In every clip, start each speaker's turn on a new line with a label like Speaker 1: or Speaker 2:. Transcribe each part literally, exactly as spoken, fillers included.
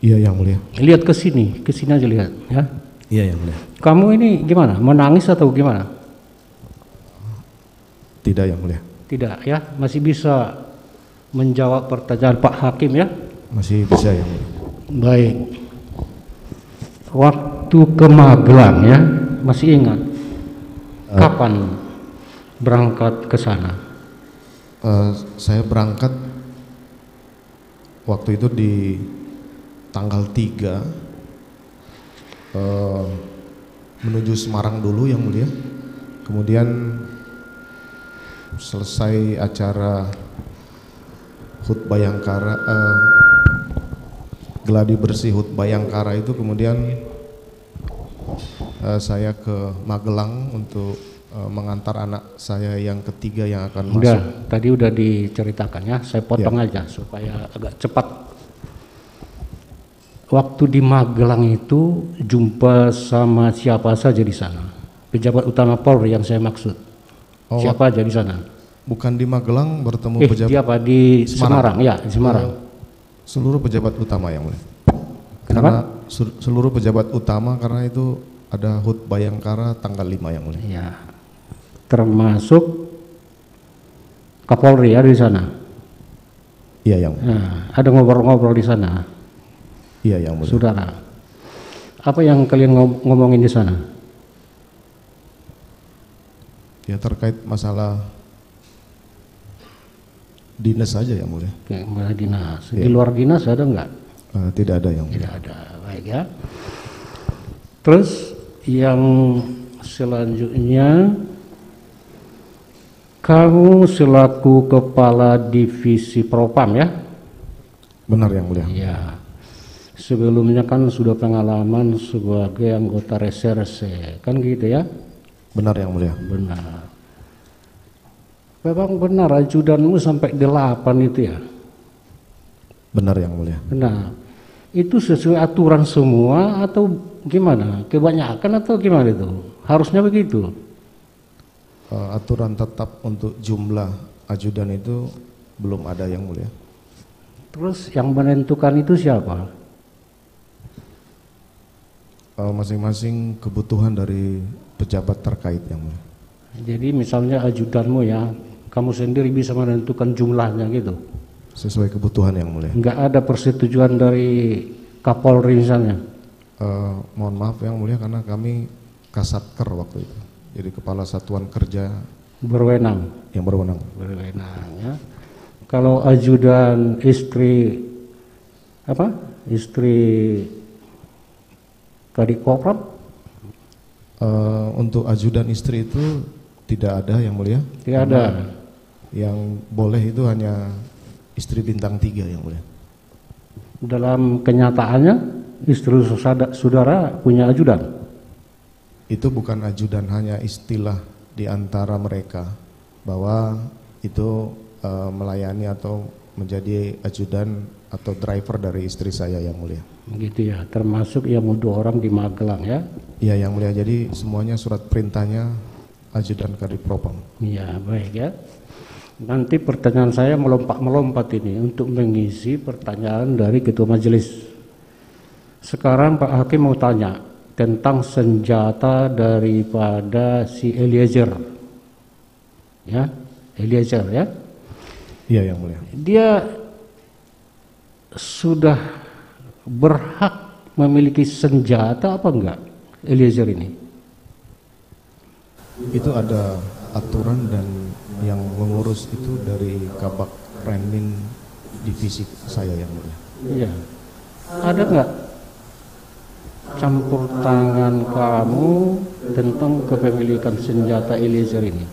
Speaker 1: Iya yang mulia.
Speaker 2: Lihat ke sini, ke sini aja lihat ya.
Speaker 1: Iya yang mulia.
Speaker 2: Kamu ini gimana? Menangis atau gimana?
Speaker 1: Tidak yang mulia.
Speaker 2: Tidak ya, masih bisa menjawab pertanyaan Pak Hakim ya?
Speaker 1: Masih bisa yang mulia.
Speaker 2: Baik. Waktu ke Magelang ya, masih ingat? Uh, Kapan berangkat ke sana?
Speaker 1: Uh, saya berangkat waktu itu di tanggal tiga uh, menuju Semarang dulu yang mulia. Kemudian selesai acara H U T Bayangkara, uh, geladi bersih H U T Bayangkara itu, kemudian uh, saya ke Magelang untuk uh, mengantar anak saya yang ketiga yang akan
Speaker 2: udah,
Speaker 1: masuk.
Speaker 2: Tadi udah diceritakan ya, saya potong ya. Aja supaya agak cepat. Waktu di Magelang itu jumpa sama siapa saja di sana? Pejabat utama Polri yang saya maksud. Oh, siapa aja di sana?
Speaker 1: Bukan di Magelang bertemu
Speaker 2: eh,
Speaker 1: pejabat.
Speaker 2: Di apa? Di Semarang, Semarang ya, di Semarang.
Speaker 1: Uh, seluruh pejabat utama yang mulia.
Speaker 2: Kenapa?
Speaker 1: Karena seluruh pejabat utama karena itu ada H U T Bayangkara tanggal lima yang mulia.
Speaker 2: Ya. Termasuk Kapolri ya di sana.
Speaker 1: Iya yang mulia.
Speaker 2: Nah, ada ngobrol-ngobrol di sana.
Speaker 1: Iya yang mulia.
Speaker 2: Saudara, apa yang kalian ngomongin di sana?
Speaker 1: Ya terkait masalah dinas saja yang mulia.
Speaker 2: Oke, masalah dinas. Ya. Di luar dinas ada enggak?
Speaker 1: Uh, tidak ada yang mulia.
Speaker 2: Tidak ada. Baik ya. Terus yang selanjutnya, kamu selaku kepala divisi Propam ya?
Speaker 1: Benar yang mulia.
Speaker 2: Iya. Sebelumnya kan sudah pengalaman sebagai anggota reserse, kan gitu ya?
Speaker 1: Benar yang mulia.
Speaker 2: Benar. Memang benar ajudanmu sampai delapan itu ya?
Speaker 1: Benar yang mulia.
Speaker 2: Benar. Itu sesuai aturan semua atau gimana? Kebanyakan atau gimana itu? Harusnya begitu.
Speaker 1: Uh, aturan tetap untuk jumlah ajudan itu belum ada yang mulia.
Speaker 2: Terus yang menentukan itu siapa?
Speaker 1: Masing-masing uh, kebutuhan dari pejabat terkait yang mulia.
Speaker 2: Jadi misalnya ajudanmu ya, kamu sendiri bisa menentukan jumlahnya gitu?
Speaker 1: Sesuai kebutuhan yang mulia.
Speaker 2: Enggak ada persetujuan dari Kapolri misalnya?
Speaker 1: Uh, mohon maaf yang mulia karena kami Kasatker waktu itu. Jadi kepala satuan kerja
Speaker 2: berwenang.
Speaker 1: Yang berwenang.
Speaker 2: Berwenang ya. Kalau ajudan istri apa? Istri Kadipropam?
Speaker 1: Uh, untuk ajudan istri itu tidak ada yang mulia.
Speaker 2: Tidak ada.
Speaker 1: Yang boleh itu hanya istri bintang tiga yang mulia.
Speaker 2: Dalam kenyataannya istri saudara punya ajudan?
Speaker 1: Itu bukan ajudan, hanya istilah di antara mereka bahwa itu uh, melayani atau menjadi ajudan atau driver dari istri saya yang mulia.
Speaker 2: Gitu ya, termasuk yang dua orang di Magelang ya?
Speaker 1: Iya yang mulia, jadi semuanya surat perintahnya ajudan Kadipropam.
Speaker 2: Iya baik ya. Nanti pertanyaan saya melompat-melompat ini untuk mengisi pertanyaan dari Ketua Majelis. Sekarang Pak Hakim mau tanya tentang senjata daripada si Eliezer. Ya, Eliezer ya?
Speaker 1: Iya yang mulia.
Speaker 2: Dia sudah berhak memiliki senjata apa enggak, Eliezer ini?
Speaker 1: Itu ada aturan dan yang mengurus itu dari Kabak Renmin divisi saya yang mulia.
Speaker 2: Iya. Ada enggak campur tangan kamu tentang kepemilikan senjata Eliezer ini?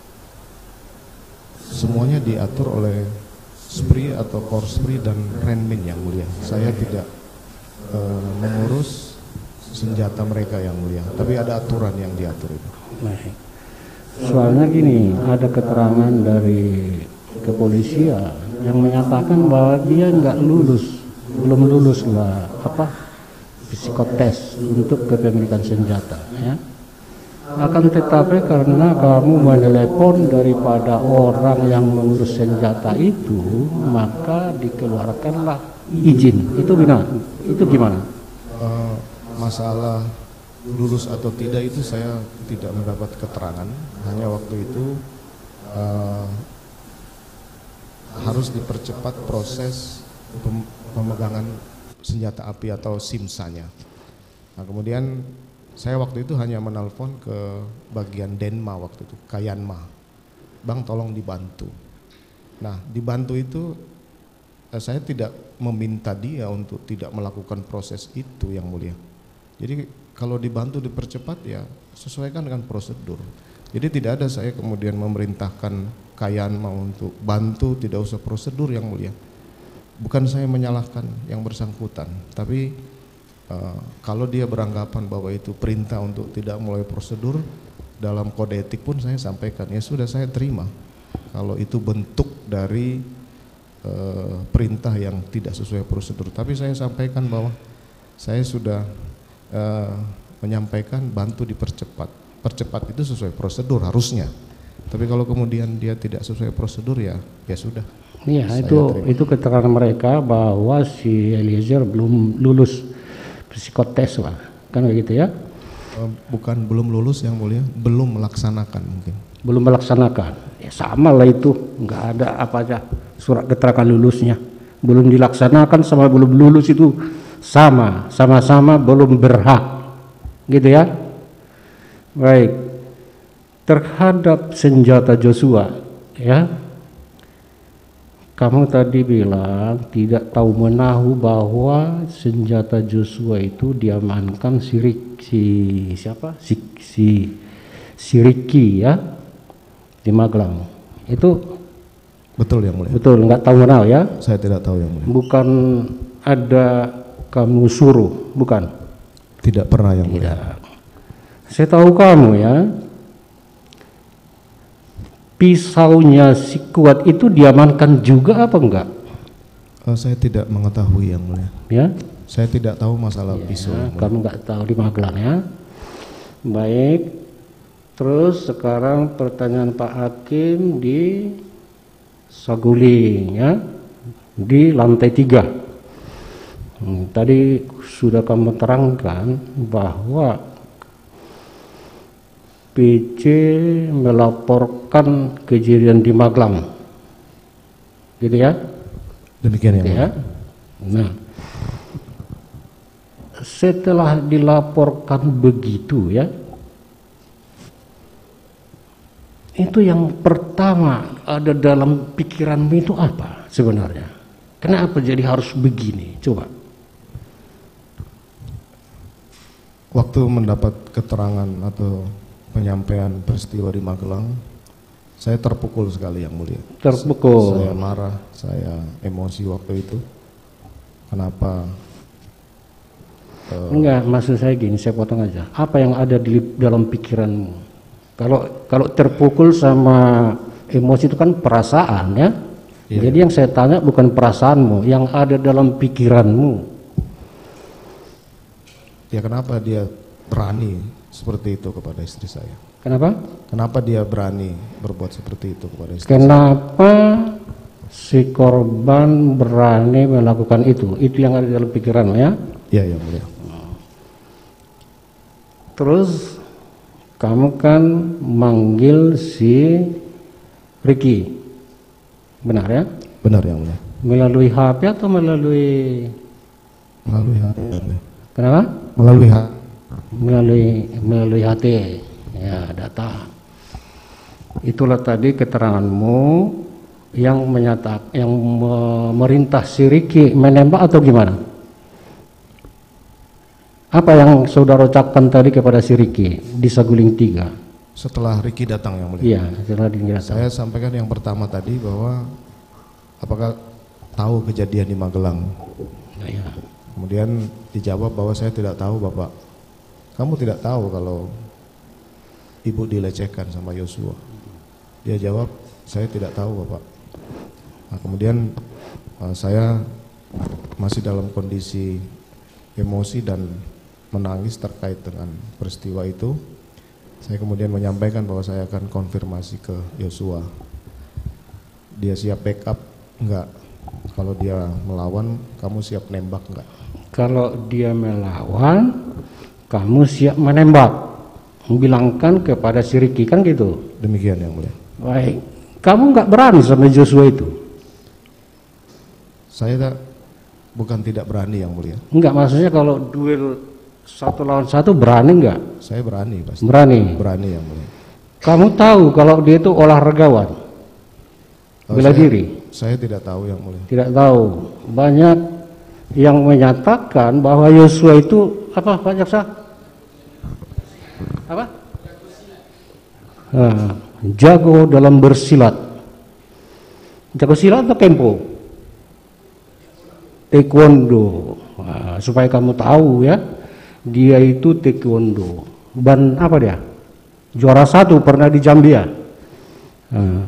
Speaker 1: Semuanya diatur oleh Spri atau Korspri dan Renmin yang mulia. Saya tidak uh, mengurus senjata mereka yang mulia, tapi ada aturan yang diatur itu.
Speaker 2: Baik. Soalnya gini, ada keterangan dari kepolisian yang menyatakan bahwa dia nggak lulus, belum lulus lah apa psikotes untuk kepemilikan senjata. Ya. Akan tetapi karena kamu menelepon daripada orang yang mengurus senjata itu, maka dikeluarkanlah izin. Itu benar, Itu gimana?
Speaker 1: Uh, masalah lulus atau tidak itu saya tidak mendapat keterangan. Hanya waktu itu uh, harus dipercepat proses pem pemegangan senjata api atau simsanya. Nah, kemudian saya waktu itu hanya menelpon ke bagian Denma waktu itu, Kayanma. Bang, tolong dibantu. Nah, dibantu itu eh, saya tidak meminta dia untuk tidak melakukan proses itu, Yang Mulia. Jadi kalau dibantu dipercepat ya sesuaikan dengan prosedur. Jadi tidak ada saya kemudian memerintahkan Kayanma untuk bantu, tidak usah prosedur, Yang Mulia. Bukan saya menyalahkan yang bersangkutan, tapi uh, kalau dia beranggapan bahwa itu perintah untuk tidak mulai prosedur, dalam kode etik pun saya sampaikan, ya sudah saya terima. Kalau itu bentuk dari uh, perintah yang tidak sesuai prosedur, tapi saya sampaikan bahwa saya sudah uh, menyampaikan bantu dipercepat. Percepat itu sesuai prosedur harusnya. Tapi kalau kemudian dia tidak sesuai prosedur ya, ya sudah.
Speaker 2: Iya, itu terima. Itu keterangan mereka bahwa si Eliezer belum lulus psikotes lah, kan begitu ya?
Speaker 1: Bukan belum lulus, Yang Mulia, belum melaksanakan mungkin.
Speaker 2: Belum melaksanakan, ya sama lah itu, nggak ada apa aja surat keterangan lulusnya. Belum dilaksanakan sama belum lulus itu sama, sama-sama belum berhak, gitu ya? Baik, terhadap senjata Joshua, ya. Kamu tadi bilang tidak tahu menahu bahwa senjata Joshua itu diamankan si, si siapa? Si, si, si Ricky ya di Magelang. Itu
Speaker 1: betul, Yang Mulia.
Speaker 2: Betul, nggak tahu menahu ya?
Speaker 1: Saya tidak tahu, Yang Mulia.
Speaker 2: Bukan ada kamu suruh, bukan?
Speaker 1: Tidak pernah, Yang Mulia.
Speaker 2: Tidak. Saya tahu kamu ya. Pisaunya si Kuat itu diamankan juga apa enggak?
Speaker 1: Oh, saya tidak mengetahui, Yang Mulia.
Speaker 2: Ya?
Speaker 1: Saya tidak tahu masalah
Speaker 2: Ya,
Speaker 1: pisau.
Speaker 2: kamu enggak tahu di Magelang ya. Baik. Terus sekarang pertanyaan Pak Hakim di Saguling ya, di lantai tiga. Hmm, tadi sudah kamu terangkan bahwa P C melaporkan kejadian di Magelang, gitu ya?
Speaker 1: Demikian,
Speaker 2: gitu
Speaker 1: ya.
Speaker 2: Nah, setelah dilaporkan begitu ya, itu yang pertama ada dalam pikiranmu itu apa sebenarnya? Kenapa jadi harus begini? Coba.
Speaker 1: Waktu mendapat keterangan atau penyampaian peristiwa di Magelang, saya terpukul sekali, Yang Mulia.
Speaker 2: Terpukul.
Speaker 1: Saya marah, saya emosi waktu itu. Kenapa? Uh,
Speaker 2: Enggak, maksud saya gini, saya potong aja. Apa yang ada di dalam pikiranmu? Kalau kalau terpukul sama emosi itu kan perasaan ya. Iya. Jadi yang saya tanya bukan perasaanmu, yang ada dalam pikiranmu.
Speaker 1: Ya kenapa dia berani seperti itu kepada istri saya?
Speaker 2: Kenapa?
Speaker 1: Kenapa dia berani berbuat seperti itu kepada istri
Speaker 2: Kenapa saya? Si korban berani melakukan itu? Itu yang ada dalam pikiranmu ya?
Speaker 1: Iya, Yang Mulia.
Speaker 2: Terus kamu kan manggil si Ricky, benar ya?
Speaker 1: Benar, Yang Mulia.
Speaker 2: Melalui H P atau melalui?
Speaker 1: Melalui H P.
Speaker 2: Kenapa?
Speaker 1: Melalui H P.
Speaker 2: melalui melalui H T ya, data. Itulah tadi keteranganmu yang menyatakan, yang memerintah si Ricky menembak atau gimana? Apa yang saudara ucapkan tadi kepada si Ricky di Saguling tiga?
Speaker 1: Setelah Ricky datang, Yang Mulia.
Speaker 2: Iya, setelah Ricky datang.
Speaker 1: Saya sampaikan yang pertama tadi bahwa apakah tahu kejadian di Magelang?
Speaker 2: Ya.
Speaker 1: Kemudian dijawab bahwa saya tidak tahu, Bapak. Kamu tidak tahu kalau ibu dilecehkan sama Yosua? Dia jawab, saya tidak tahu, Bapak. Nah, kemudian uh, saya masih dalam kondisi emosi dan menangis terkait dengan peristiwa itu. Saya kemudian menyampaikan bahwa saya akan konfirmasi ke Yosua. Dia siap backup? Enggak. Kalau dia melawan, kamu siap nembak enggak?
Speaker 2: Kalau dia melawan, kamu siap menembak, bilangkan kepada si Ricky, kan gitu.
Speaker 1: Demikian yang mulia.
Speaker 2: Baik, kamu nggak berani sama Joshua itu?
Speaker 1: Saya tak, bukan tidak berani yang mulia.
Speaker 2: Enggak, maksudnya kalau duel satu lawan satu berani nggak?
Speaker 1: Saya berani pasti.
Speaker 2: Berani.
Speaker 1: Berani yang mulia.
Speaker 2: Kamu tahu kalau dia itu olahragawan,
Speaker 1: Oh,
Speaker 2: bela
Speaker 1: saya,
Speaker 2: diri?
Speaker 1: Saya tidak tahu yang mulia.
Speaker 2: Tidak tahu. Banyak yang menyatakan bahwa Yosua itu apa, Pak Jaksa? Apa? Nah, jago dalam bersilat. Jago silat atau kempo? Taekwondo. Nah, supaya kamu tahu ya, dia itu taekwondo. Ban apa dia? Juara satu pernah di Zambia. Nah,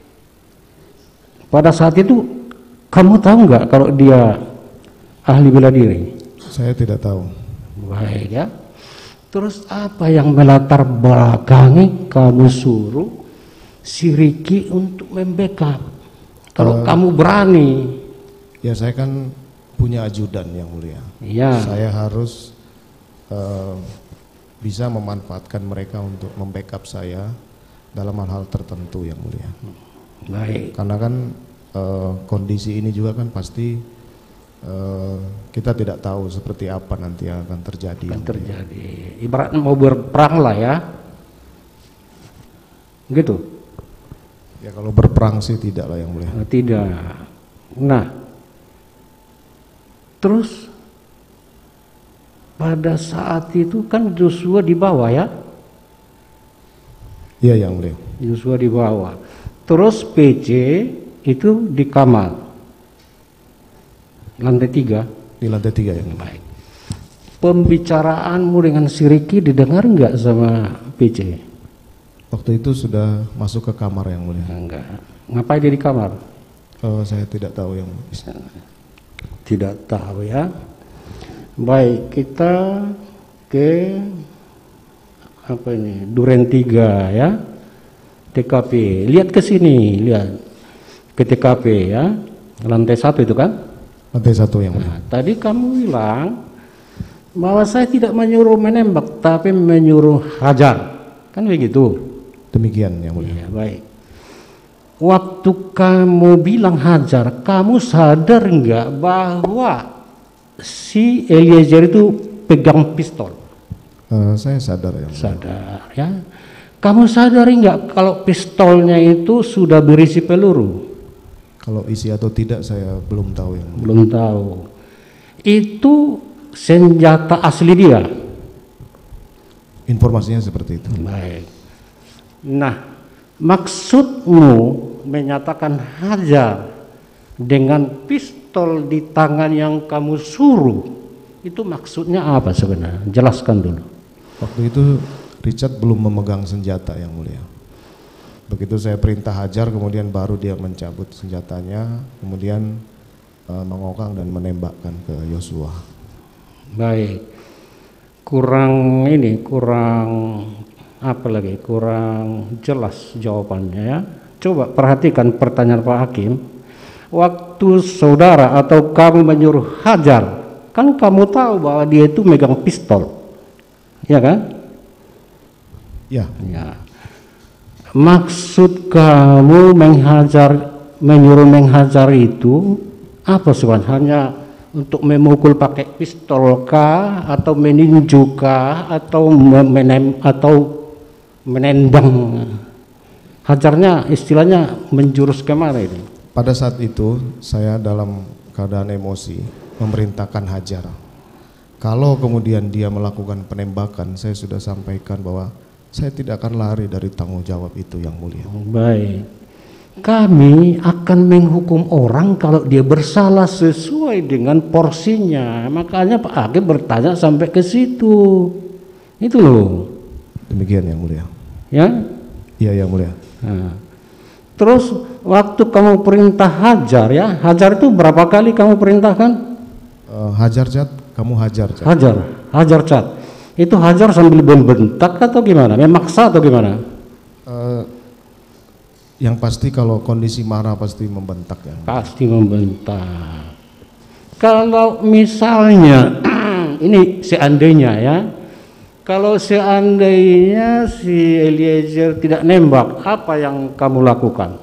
Speaker 2: pada saat itu kamu tahu nggak kalau dia ahli bela diri?
Speaker 1: Saya tidak tahu.
Speaker 2: Baik ya. Terus apa yang melatar belakangi kamu suruh si Ricky untuk membackup? Kalau uh, kamu berani.
Speaker 1: Ya saya kan punya ajudan yang mulia.
Speaker 2: Iya.
Speaker 1: Saya harus uh, bisa memanfaatkan mereka untuk membackup saya dalam hal-hal tertentu yang mulia.
Speaker 2: Baik.
Speaker 1: Karena kan uh, kondisi ini juga kan pasti Uh, kita tidak tahu seperti apa nanti yang akan terjadi.
Speaker 2: Akan terjadi. Ibarat mau berperang lah ya. Gitu.
Speaker 1: Ya kalau berperang sih tidak lah yang mulia.
Speaker 2: Nah, tidak. Nah, terus pada saat itu kan Joshua di bawah ya?
Speaker 1: Iya yang mulia.
Speaker 2: Joshua di bawah. Terus P C itu di kamar. Lantai tiga.
Speaker 1: Di lantai tiga yang
Speaker 2: baik. Pembicaraanmu dengan si Ricky didengar nggak sama P C?
Speaker 1: Waktu itu sudah masuk ke kamar yang mulia.
Speaker 2: Enggak. Ngapain dia di kamar?
Speaker 1: Oh, saya tidak tahu yang mulia.
Speaker 2: Tidak tahu ya. Baik, kita ke apa ini? Duren tiga ya. T K P. Lihat ke sini, lihat ke T K P ya. Lantai satu itu kan?
Speaker 1: Lantai satu yang mulia.
Speaker 2: Nah, tadi kamu bilang bahwa saya tidak menyuruh menembak, tapi menyuruh hajar, kan begitu?
Speaker 1: Demikian yang mulia.
Speaker 2: Ya, baik. Waktu kamu bilang hajar, kamu sadar nggak bahwa si Eliezer itu pegang pistol?
Speaker 1: Uh, saya sadar yang mulia.
Speaker 2: Sadar ya. Kamu sadari nggak kalau pistolnya itu sudah berisi peluru?
Speaker 1: Kalau isi atau tidak saya belum tahu yang mulia.
Speaker 2: Belum tahu. Itu senjata asli dia.
Speaker 1: Informasinya seperti itu.
Speaker 2: Baik. Nah, maksudmu menyatakan hajar dengan pistol di tangan yang kamu suruh, itu maksudnya apa sebenarnya? Jelaskan dulu.
Speaker 1: Waktu itu Richard belum memegang senjata yang mulia. Begitu saya perintah hajar, kemudian baru dia mencabut senjatanya, kemudian uh, mengokang dan menembakkan ke Yosua.
Speaker 2: Baik, kurang ini, kurang apa lagi, kurang jelas jawabannya ya. Coba perhatikan pertanyaan Pak Hakim. Waktu saudara atau kamu menyuruh hajar, kan kamu tahu bahwa dia itu megang pistol, ya kan?
Speaker 1: Ya.
Speaker 2: Ya. Maksud kamu menghajar, menyuruh menghajar itu apa sebenarnya? Untuk memukul pakai pistol kah, atau meninju kah, atau menem, atau menendang? Hajarnya istilahnya menjurus kemana ini?
Speaker 1: Pada saat itu saya dalam keadaan emosi memerintahkan hajar. Kalau kemudian dia melakukan penembakan, saya sudah sampaikan bahwa saya tidak akan lari dari tanggung jawab itu yang mulia.
Speaker 2: Baik, kami akan menghukum orang kalau dia bersalah sesuai dengan porsinya. Makanya Pak Hakim bertanya sampai ke situ. Itu loh.
Speaker 1: Demikian yang mulia.
Speaker 2: Ya?
Speaker 1: Iya yang mulia.
Speaker 2: Nah. Terus waktu kamu perintah hajar ya, hajar itu berapa kali kamu perintahkan?
Speaker 1: Uh, hajar cat, kamu hajar cat.
Speaker 2: Hajar, hajar cat. Itu hajar sambil membentak atau gimana? Memaksa atau gimana?
Speaker 1: Uh, yang pasti kalau kondisi marah pasti membentak ya.
Speaker 2: Pasti membentak. Kalau misalnya ini seandainya ya, kalau seandainya si Eliezer tidak nembak, apa yang kamu lakukan?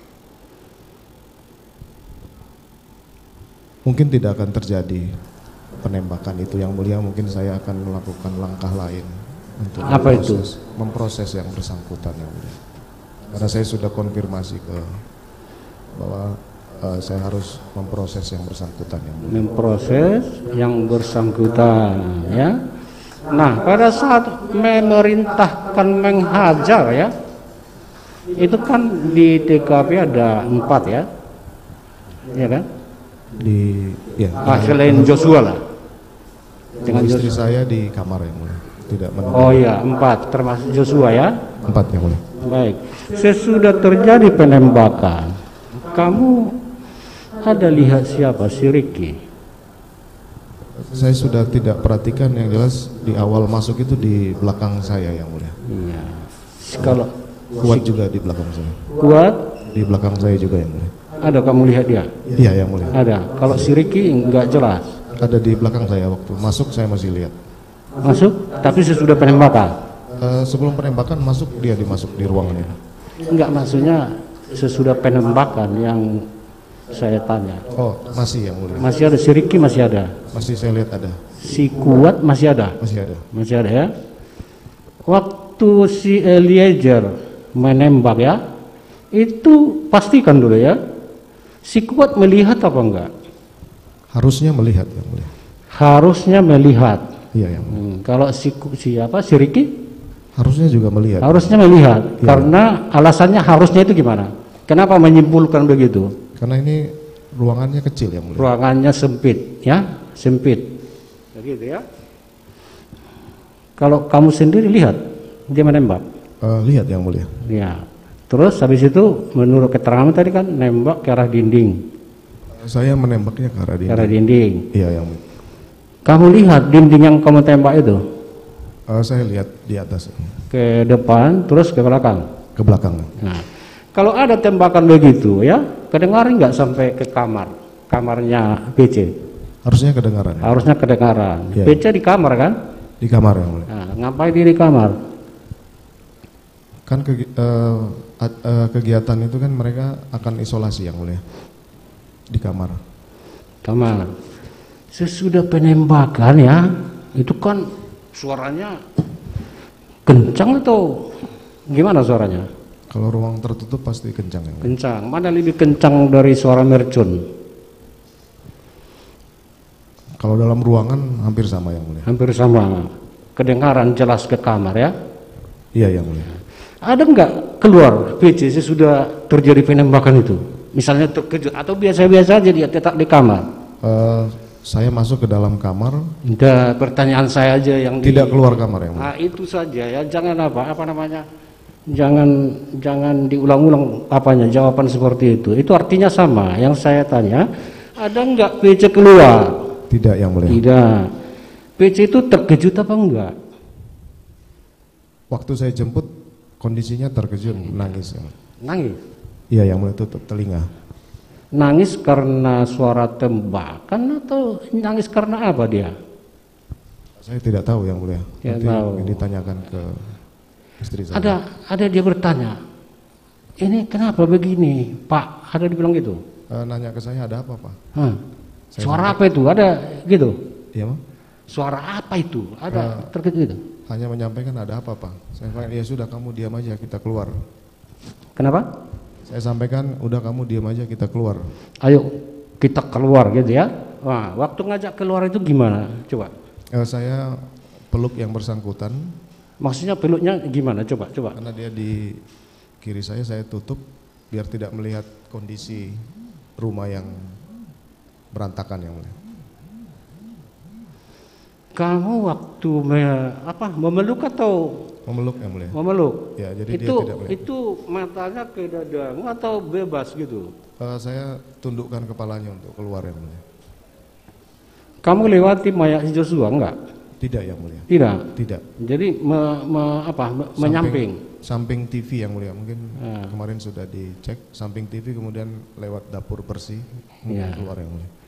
Speaker 1: Mungkin tidak akan terjadi penembakan itu yang mulia, mungkin saya akan melakukan langkah lain untuk
Speaker 2: apa
Speaker 1: memproses,
Speaker 2: itu?
Speaker 1: memproses yang bersangkutan yang mulia. Karena saya sudah konfirmasi ke bahwa uh, saya harus memproses yang bersangkutan yang mulia.
Speaker 2: Memproses yang bersangkutan ya. Nah, pada saat memerintahkan menghajar ya, itu kan di T K P ada empat ya, ya kan?
Speaker 1: Di ya
Speaker 2: Ah, selain Joshua lah.
Speaker 1: dengan istri Joshua. Saya di kamar yang mulia, tidak menembak.
Speaker 2: Oh iya, empat termasuk Joshua ya.
Speaker 1: Empat yang mulia.
Speaker 2: Baik, sesudah terjadi penembakan, kamu ada lihat siapa? Si Ricky?
Speaker 1: Saya sudah tidak perhatikan, yang jelas di awal masuk itu di belakang saya yang mulia.
Speaker 2: Iya. Kalau
Speaker 1: Kuat juga di belakang saya.
Speaker 2: Kuat?
Speaker 1: Di belakang saya juga yang mulia.
Speaker 2: Ada kamu lihat dia?
Speaker 1: Iya yang mulia.
Speaker 2: Ada. Kalau si Ricky enggak jelas.
Speaker 1: Ada di belakang saya, waktu masuk saya masih lihat.
Speaker 2: Masuk, tapi sesudah penembakan.
Speaker 1: Uh, sebelum penembakan masuk, dia dimasuk di ruangan itu.
Speaker 2: Enggak, maksudnya sesudah penembakan yang saya tanya.
Speaker 1: Oh, masih yang mulia.
Speaker 2: Masih ada si Ricky, masih ada.
Speaker 1: Masih saya lihat ada.
Speaker 2: Si Kuat masih ada.
Speaker 1: Masih ada.
Speaker 2: Masih ada ya. Waktu si Eliezer menembak ya, itu pastikan dulu ya. Si Kuat melihat apa enggak?
Speaker 1: Harusnya melihat yang mulia.
Speaker 2: Harusnya melihat.
Speaker 1: Iya yang mulia.
Speaker 2: Hmm, kalau si siapa si Ricky?
Speaker 1: Harusnya juga melihat.
Speaker 2: Harusnya melihat.
Speaker 1: Ya.
Speaker 2: Karena alasannya harusnya itu gimana? Kenapa menyimpulkan begitu?
Speaker 1: Karena ini ruangannya kecil yang mulia.
Speaker 2: Ruangannya sempit, ya, sempit. Begitu ya. Kalau kamu sendiri lihat dia menembak.
Speaker 1: Uh, lihat yang mulia.
Speaker 2: Ya. Terus habis itu menurut keterangan tadi kan nembak ke arah dinding.
Speaker 1: Saya menembaknya ke arah dinding.
Speaker 2: Ke arah dinding.
Speaker 1: Iya yang mulia.
Speaker 2: Kamu lihat dinding yang kamu tembak itu?
Speaker 1: Uh, saya lihat di atas.
Speaker 2: Ke depan, terus ke belakang.
Speaker 1: Ke belakang.
Speaker 2: Nah, kalau ada tembakan begitu ya, kedengaran nggak sampai ke kamar, kamarnya P C?
Speaker 1: Harusnya kedengaran. Ya?
Speaker 2: Harusnya kedengaran.
Speaker 1: Ya.
Speaker 2: P C di kamar kan?
Speaker 1: Di kamar yang mulia.
Speaker 2: Nah, ngapain dia di kamar?
Speaker 1: Kan ke, uh, uh, kegiatan itu kan mereka akan isolasi yang mulia. Di kamar.
Speaker 2: Kamar. Sesudah penembakan ya, itu kan suaranya kencang atau gimana suaranya?
Speaker 1: Kalau ruang tertutup pasti kencang yang mulia.
Speaker 2: Kencang. Mana lebih kencang dari suara mercon?
Speaker 1: Kalau dalam ruangan hampir sama yang mulia.
Speaker 2: Hampir sama. Kedengaran jelas ke kamar ya?
Speaker 1: Iya yang mulia.
Speaker 2: Ada enggak keluar P C sesudah terjadi penembakan itu? Misalnya terkejut atau biasa-biasa aja dia tetap di kamar?
Speaker 1: Uh, saya masuk ke dalam kamar.
Speaker 2: Udah, pertanyaan saya aja yang
Speaker 1: tidak
Speaker 2: di,
Speaker 1: keluar kamar yang mulia.
Speaker 2: Nah, itu saja ya, jangan apa apa namanya? Jangan jangan diulang-ulang apanya jawaban seperti itu. Itu artinya sama. Yang saya tanya, ada enggak P C keluar?
Speaker 1: Tidak yang mulia.
Speaker 2: Tidak. P C itu terkejut apa enggak?
Speaker 1: Waktu saya jemput kondisinya terkejut, nangis.
Speaker 2: Nangis.
Speaker 1: Iya yang mulia, tutup telinga.
Speaker 2: Nangis karena suara tembakan atau nangis karena apa dia?
Speaker 1: Saya tidak tahu yang mulia.
Speaker 2: Tidak
Speaker 1: Nanti
Speaker 2: tahu.
Speaker 1: ditanyakan ke istri saya.
Speaker 2: Ada ada dia bertanya, ini kenapa begini, Pak? Ada dibilang gitu?
Speaker 1: Uh, nanya ke saya, ada apa Pak?
Speaker 2: Hah.
Speaker 1: Saya
Speaker 2: Suara
Speaker 1: sampai,
Speaker 2: apa itu? Ada gitu?
Speaker 1: Iya Pak.
Speaker 2: Suara apa itu? Ada
Speaker 1: Uh,
Speaker 2: terkejut gitu?
Speaker 1: Hanya menyampaikan ada apa Pak? Saya bilang, ya sudah kamu diam aja, kita keluar.
Speaker 2: Kenapa?
Speaker 1: Saya sampaikan, udah kamu diam aja, kita keluar.
Speaker 2: Ayo kita keluar gitu ya. Wah, waktu ngajak keluar itu gimana? Coba.
Speaker 1: Uh, saya peluk yang bersangkutan.
Speaker 2: Maksudnya peluknya gimana? Coba, coba.
Speaker 1: Karena dia di kiri saya, saya tutup biar tidak melihat kondisi rumah yang berantakan yang mulia.
Speaker 2: Kamu waktu me, apa memeluk atau
Speaker 1: Memeluk yang mulia.
Speaker 2: memeluk?
Speaker 1: Ya, jadi
Speaker 2: itu
Speaker 1: dia tidak melihat.
Speaker 2: itu matanya ke dadamu atau bebas gitu?
Speaker 1: Uh, saya tundukkan kepalanya untuk keluar yang mulia.
Speaker 2: Kamu lewati mayat Joshua enggak?
Speaker 1: Tidak yang mulia.
Speaker 2: Tidak.
Speaker 1: Tidak.
Speaker 2: Jadi me, me, apa me,
Speaker 1: Samping,
Speaker 2: menyamping.
Speaker 1: Samping T V yang mulia, mungkin
Speaker 2: Ah.
Speaker 1: kemarin sudah dicek. Samping T V kemudian lewat dapur bersih
Speaker 2: Ya.
Speaker 1: keluar yang mulia.